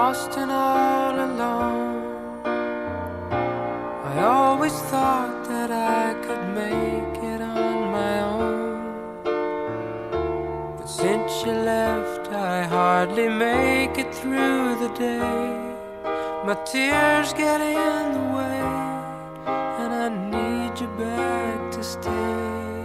lost and all alone. I always thought that I could make it on my own, but since you left I hardly make it through the day. My tears get in the way, and I need you back to stay.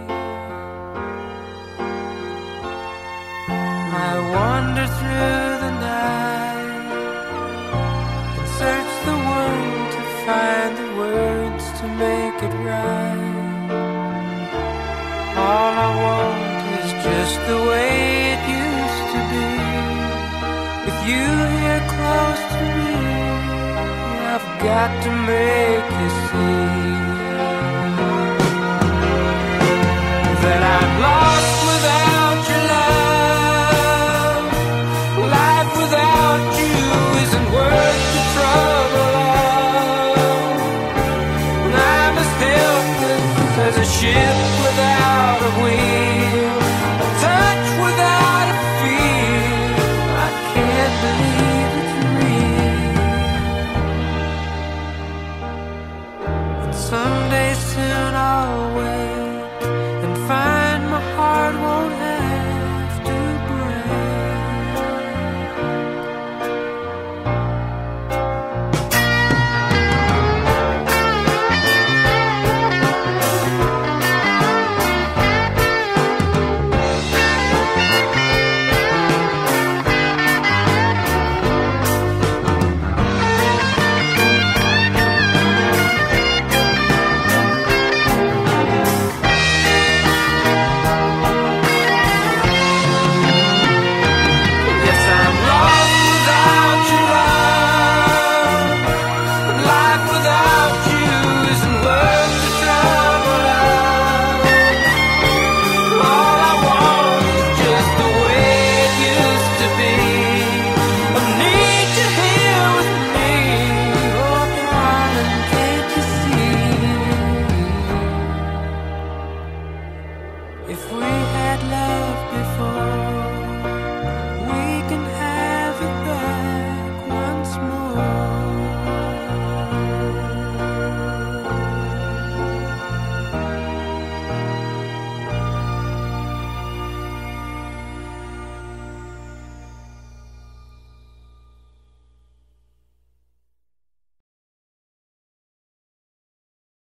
I wander through the night and search the world to find the words to make it right. All I want is just the way it used to be, with you here close to me. I've got to make you see that I'm lost without your love. Life without you isn't worth the trouble of. I'm as helpless as a ship without a wing.